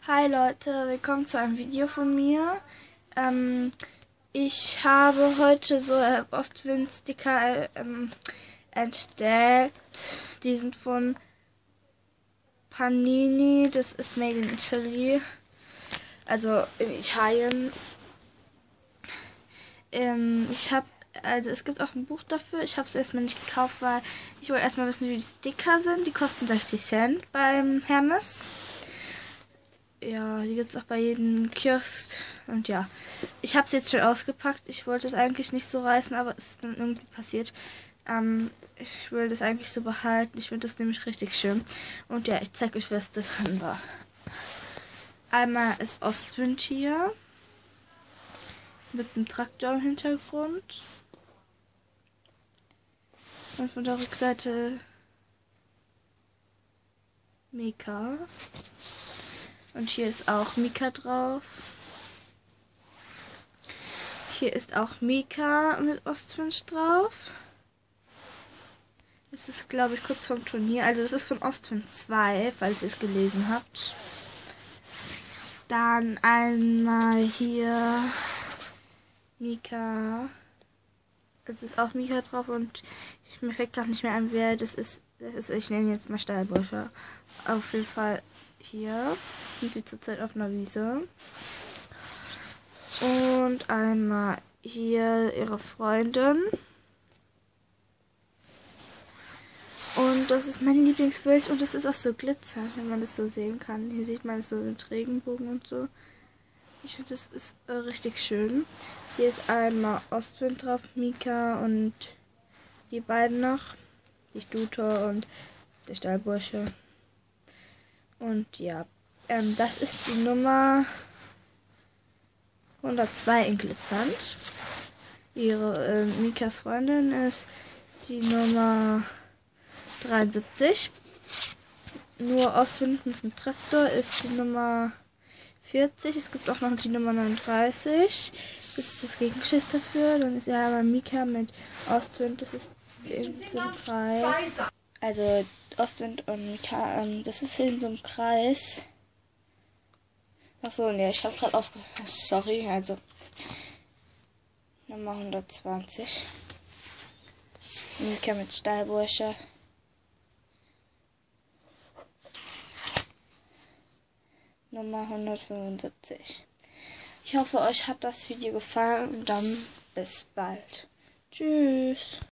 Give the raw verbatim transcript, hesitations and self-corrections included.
Hi Leute, willkommen zu einem Video von mir. Ähm, ich habe heute so äh, Ostwind-Sticker ähm, entdeckt. Die sind von Panini, das ist made in Italy, also in Italien. Ähm, ich habe, also es gibt auch ein Buch dafür. Ich habe es erstmal nicht gekauft, weil ich wollte erstmal wissen, wie die Sticker sind. Die kosten sechzig Cent beim Hermes. Ja, die gibt es auch bei jedem Kiosk. Und ja, ich habe es jetzt schon ausgepackt. Ich wollte es eigentlich nicht so reißen, aber es ist dann irgendwie passiert. Ähm, ich will das eigentlich so behalten. Ich finde das nämlich richtig schön. Und ja, ich zeige euch, was das drin war. Einmal ist Ostwind hier. Mit einem Traktor im Hintergrund. Und von der Rückseite Mika. Und hier ist auch Mika drauf. Hier ist auch Mika mit Ostwind drauf. Das ist, glaube ich, kurz vorm Turnier. Also das ist von Ostwind zwei, falls ihr es gelesen habt. Dann einmal hier Mika. Jetzt ist auch Mika drauf und ich, mir fällt gerade nicht mehr ein, wer das ist. Das ist ich nenne jetzt mal Stahlbäucher. Auf jeden Fall hier sind die zurzeit auf einer Wiese. Und einmal hier ihre Freundin. Und das ist mein Lieblingsbild und das ist auch so glitzernd, wenn man das so sehen kann. Hier sieht man es so mit Regenbogen und so. Ich finde, das ist äh, richtig schön. Hier ist einmal Ostwind drauf, Mika und die beiden noch. Die Stute und der Stahlbursche. Und ja, ähm, das ist die Nummer hundertzwei in glitzernd. Ihre äh, Mikas Freundin ist die Nummer dreiundsiebzig. Nur Ostwind mit dem Traktor ist die Nummer vierzig. Es gibt auch noch die Nummer neununddreißig. Das ist das Gegenschicht dafür. Dann ist ja aber Mika mit Ostwind. Das ist in so einem Kreis. Also Ostwind und Mika, ähm, das ist in so einem Kreis. Achso, ne, ich habe gerade aufgehört. Sorry, also Nummer hundertzwanzig. Mika mit Stahlbursche. Nummer hundertfünfundsiebzig. Ich hoffe, euch hat das Video gefallen und dann bis bald. Tschüss.